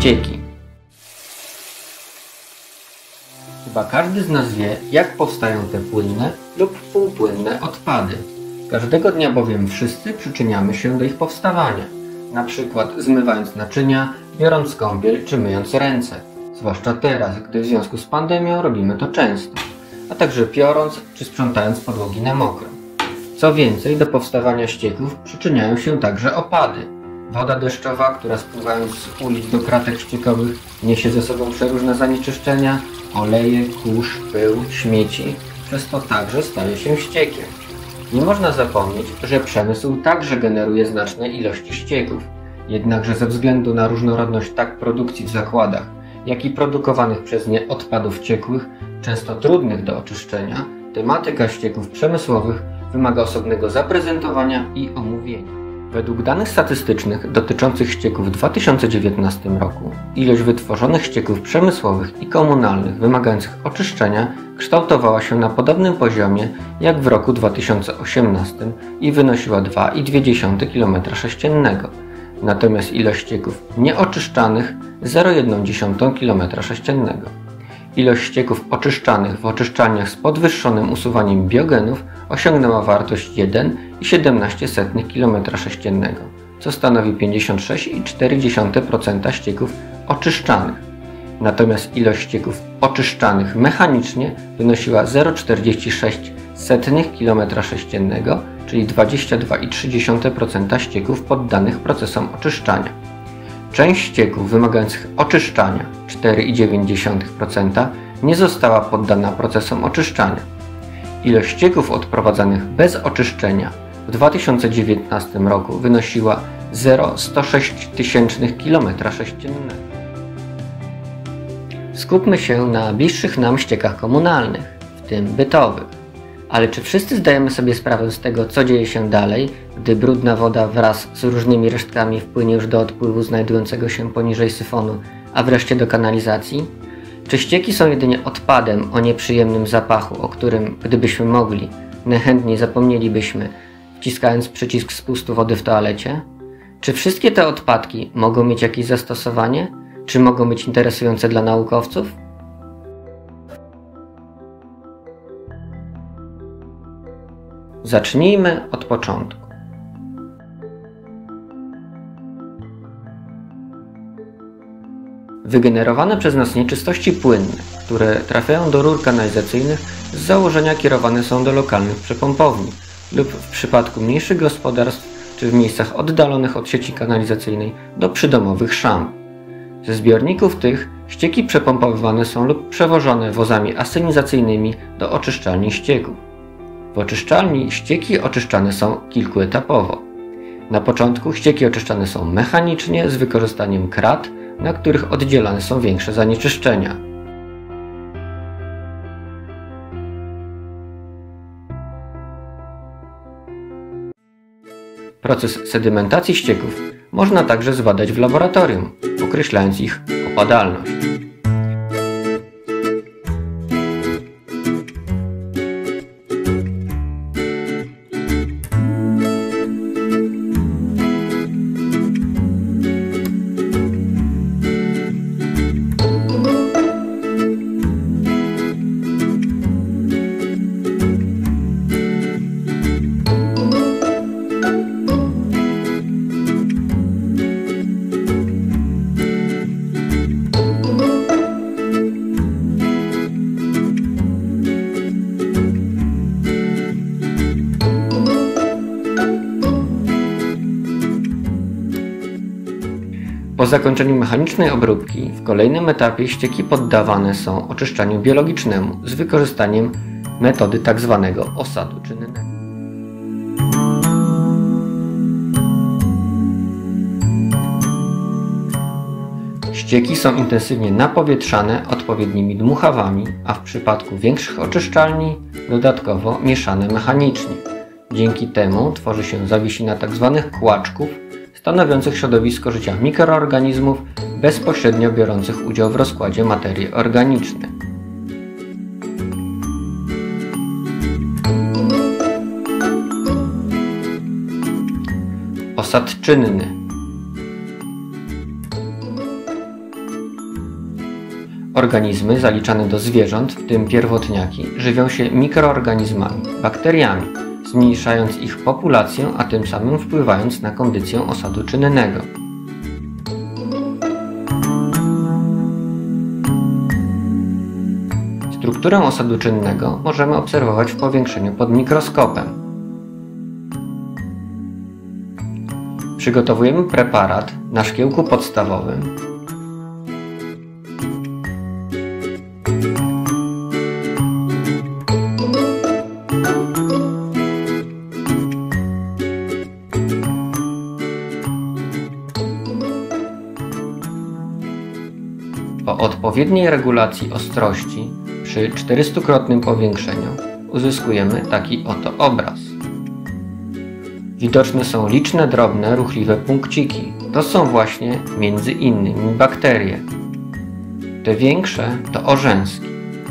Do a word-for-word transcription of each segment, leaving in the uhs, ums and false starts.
ścieki. Chyba każdy z nas wie, jak powstają te płynne lub półpłynne odpady. Każdego dnia bowiem wszyscy przyczyniamy się do ich powstawania. Na przykład zmywając naczynia, biorąc kąpiel czy myjąc ręce. Zwłaszcza teraz, gdy w związku z pandemią robimy to często. A także piorąc czy sprzątając podłogi na mokro. Co więcej, do powstawania ścieków przyczyniają się także opady. Woda deszczowa, która spływając z ulic do kratek ściekowych niesie ze sobą przeróżne zanieczyszczenia, oleje, kurz, pył, śmieci, przez to także staje się ściekiem. Nie można zapomnieć, że przemysł także generuje znaczne ilości ścieków. Jednakże ze względu na różnorodność tak produkcji w zakładach, jak i produkowanych przez nie odpadów ciekłych, często trudnych do oczyszczenia, tematyka ścieków przemysłowych wymaga osobnego zaprezentowania i omówienia. Według danych statystycznych dotyczących ścieków w dwa tysiące dziewiętnastym roku ilość wytworzonych ścieków przemysłowych i komunalnych wymagających oczyszczenia kształtowała się na podobnym poziomie jak w roku dwa tysiące osiemnastym i wynosiła dwa i dwie dziesiąte kilometra sześciennego. Natomiast ilość ścieków nieoczyszczanych zero i jedną dziesiątą kilometra sześciennego. Ilość ścieków oczyszczanych w oczyszczalniach z podwyższonym usuwaniem biogenów osiągnęła wartość jeden i siedemnaście setnych kilometra sześciennego, co stanowi pięćdziesiąt sześć i cztery dziesiąte procent ścieków oczyszczanych. Natomiast ilość ścieków oczyszczanych mechanicznie wynosiła zero i czterdzieści sześć setnych kilometra sześciennego, czyli dwadzieścia dwa i trzy dziesiąte procent ścieków poddanych procesom oczyszczania. Część ścieków wymagających oczyszczania, cztery i dziewięć dziesiątych procent, nie została poddana procesom oczyszczania. Ilość ścieków odprowadzanych bez oczyszczenia w dwa tysiące dziewiętnastym roku wynosiła zero i sto sześć tysięcznych kilometra sześciennego. Skupmy się na bliższych nam ściekach komunalnych, w tym bytowych. Ale czy wszyscy zdajemy sobie sprawę z tego, co dzieje się dalej, gdy brudna woda wraz z różnymi resztkami wpłynie już do odpływu znajdującego się poniżej syfonu, a wreszcie do kanalizacji? Czy ścieki są jedynie odpadem o nieprzyjemnym zapachu, o którym, gdybyśmy mogli, najchętniej zapomnielibyśmy, wciskając przycisk spustu wody w toalecie? Czy wszystkie te odpadki mogą mieć jakieś zastosowanie? Czy mogą być interesujące dla naukowców? Zacznijmy od początku. Wygenerowane przez nas nieczystości płynne, które trafiają do rur kanalizacyjnych, z założenia kierowane są do lokalnych przepompowni lub w przypadku mniejszych gospodarstw czy w miejscach oddalonych od sieci kanalizacyjnej do przydomowych szamb. Ze zbiorników tych ścieki przepompowywane są lub przewożone wozami asynizacyjnymi do oczyszczalni ścieków. W oczyszczalni ścieki oczyszczane są kilkuetapowo. Na początku ścieki oczyszczane są mechanicznie z wykorzystaniem krat, na których oddzielane są większe zanieczyszczenia. Proces sedymentacji ścieków można także zbadać w laboratorium, określając ich opadalność. Po zakończeniu mechanicznej obróbki w kolejnym etapie ścieki poddawane są oczyszczaniu biologicznemu z wykorzystaniem metody tzw. osadu czynnego. Ścieki są intensywnie napowietrzane odpowiednimi dmuchawami, a w przypadku większych oczyszczalni dodatkowo mieszane mechanicznie. Dzięki temu tworzy się zawiesina tzw. kłaczków, stanowiących środowisko życia mikroorganizmów bezpośrednio biorących udział w rozkładzie materii organicznej. Osad czynny. Organizmy zaliczane do zwierząt, w tym pierwotniaki, żywią się mikroorganizmami, bakteriami, zmniejszając ich populację, a tym samym wpływając na kondycję osadu czynnego. Strukturę osadu czynnego możemy obserwować w powiększeniu pod mikroskopem. Przygotowujemy preparat na szkiełku podstawowym. Po odpowiedniej regulacji ostrości przy czterystukrotnym powiększeniu uzyskujemy taki oto obraz. Widoczne są liczne drobne, ruchliwe punkciki. To są właśnie między innymi bakterie. Te większe to orzęski.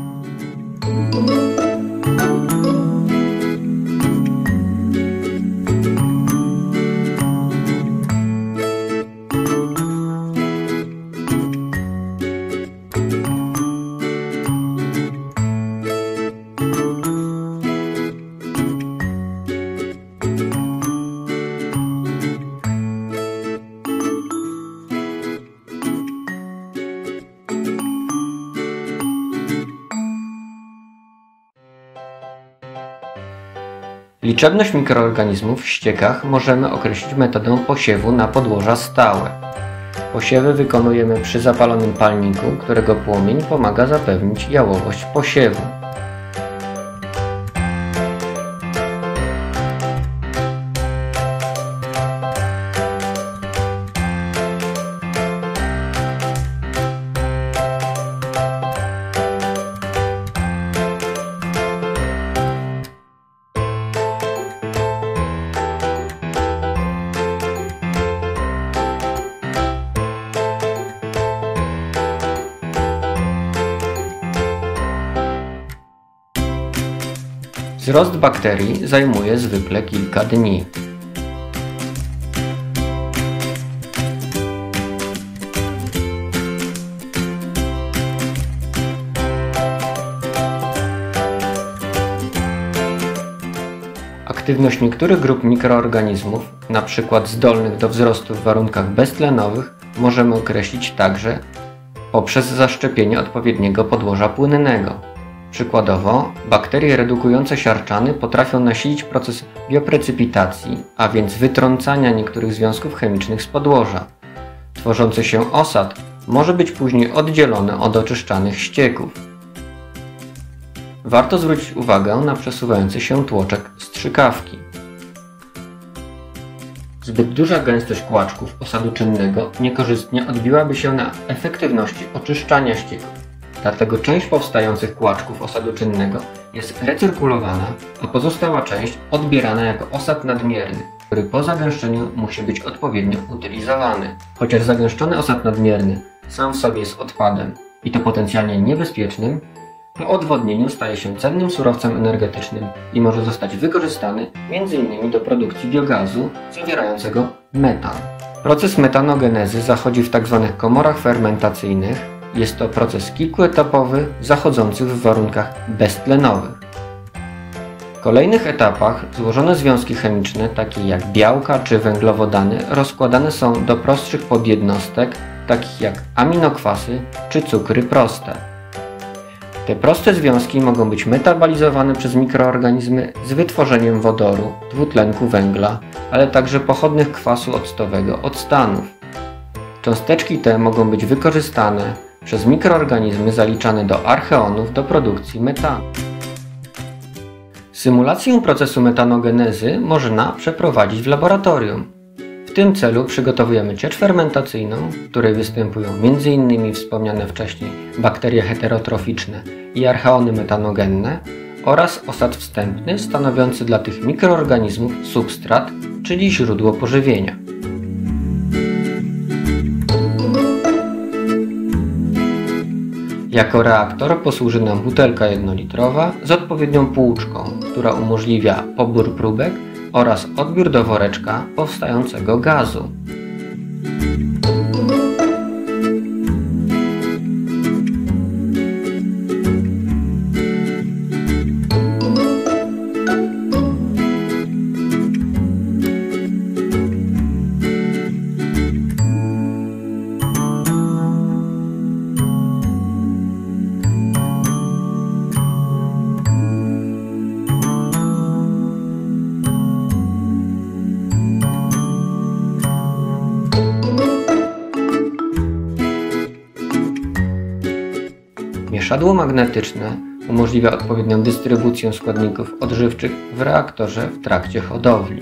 Liczebność mikroorganizmów w ściekach możemy określić metodą posiewu na podłoża stałe. Posiewy wykonujemy przy zapalonym palniku, którego płomień pomaga zapewnić jałowość posiewu. Wzrost bakterii zajmuje zwykle kilka dni. Aktywność niektórych grup mikroorganizmów, np. zdolnych do wzrostu w warunkach beztlenowych, możemy określić także poprzez zaszczepienie odpowiedniego podłoża płynnego. Przykładowo, bakterie redukujące siarczany potrafią nasilić proces bioprecypitacji, a więc wytrącania niektórych związków chemicznych z podłoża. Tworzący się osad może być później oddzielony od oczyszczanych ścieków. Warto zwrócić uwagę na przesuwający się tłoczek strzykawki. Zbyt duża gęstość kłaczków osadu czynnego niekorzystnie odbiłaby się na efektywności oczyszczania ścieków. Dlatego część powstających kłaczków osadu czynnego jest recyrkulowana, a pozostała część odbierana jako osad nadmierny, który po zagęszczeniu musi być odpowiednio utylizowany. Chociaż zagęszczony osad nadmierny sam w sobie jest odpadem i to potencjalnie niebezpiecznym, po odwodnieniu staje się cennym surowcem energetycznym i może zostać wykorzystany między innymi do produkcji biogazu zawierającego metan. Proces metanogenezy zachodzi w tzw. komorach fermentacyjnych. Jest to proces kilkuetapowy, zachodzący w warunkach beztlenowych. W kolejnych etapach złożone związki chemiczne, takie jak białka czy węglowodany, rozkładane są do prostszych podjednostek, takich jak aminokwasy czy cukry proste. Te proste związki mogą być metabolizowane przez mikroorganizmy z wytworzeniem wodoru, dwutlenku węgla, ale także pochodnych kwasu octowego octanów. Cząsteczki te mogą być wykorzystane przez mikroorganizmy zaliczane do archeonów do produkcji metanu. Symulację procesu metanogenezy można przeprowadzić w laboratorium. W tym celu przygotowujemy ciecz fermentacyjną, w której występują między innymi wspomniane wcześniej bakterie heterotroficzne i archeony metanogenne oraz osad wstępny stanowiący dla tych mikroorganizmów substrat, czyli źródło pożywienia. Jako reaktor posłuży nam butelka jednolitrowa z odpowiednią półczką, która umożliwia pobór próbek oraz odbiór do woreczka powstającego gazu. zwierciadło magnetyczne umożliwia odpowiednią dystrybucję składników odżywczych w reaktorze w trakcie hodowli.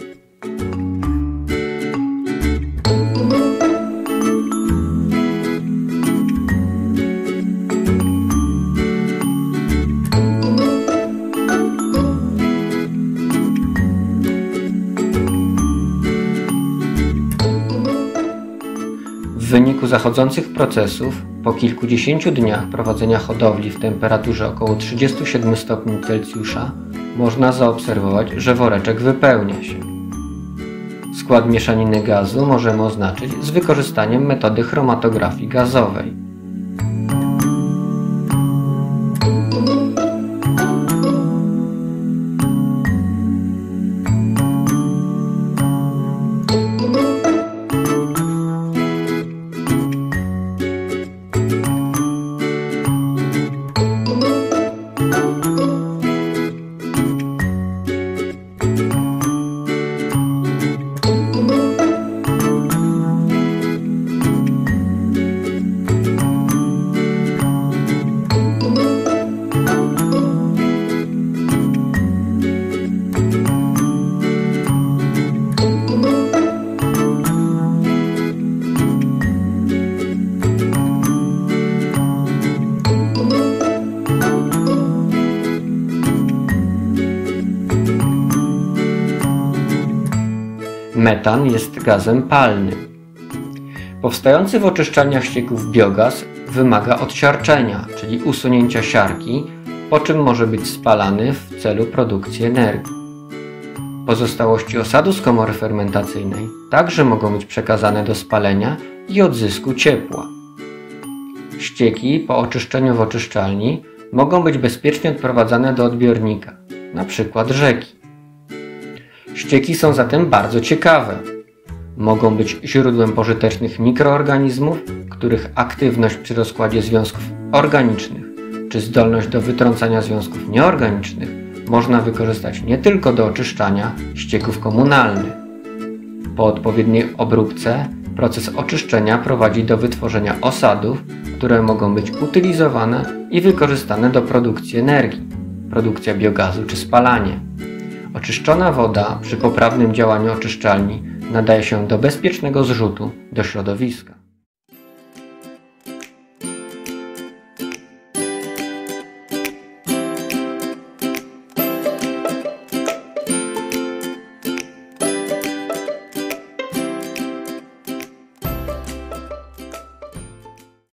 W wyniku zachodzących procesów, po kilkudziesięciu dniach prowadzenia hodowli w temperaturze około trzydziestu siedmiu stopni Celsjusza można zaobserwować, że woreczek wypełnia się. Skład mieszaniny gazu możemy oznaczyć z wykorzystaniem metody chromatografii gazowej. Metan jest gazem palnym. Powstający w oczyszczalniach ścieków biogaz wymaga odsiarczenia, czyli usunięcia siarki, po czym może być spalany w celu produkcji energii. Pozostałości osadu z komory fermentacyjnej także mogą być przekazane do spalenia i odzysku ciepła. Ścieki po oczyszczeniu w oczyszczalni mogą być bezpiecznie odprowadzane do odbiornika, np. rzeki. Ścieki są zatem bardzo ciekawe. Mogą być źródłem pożytecznych mikroorganizmów, których aktywność przy rozkładzie związków organicznych czy zdolność do wytrącania związków nieorganicznych można wykorzystać nie tylko do oczyszczania ścieków komunalnych. Po odpowiedniej obróbce proces oczyszczenia prowadzi do wytworzenia osadów, które mogą być utylizowane i wykorzystane do produkcji energii, produkcja biogazu czy spalanie. Oczyszczona woda przy poprawnym działaniu oczyszczalni nadaje się do bezpiecznego zrzutu do środowiska.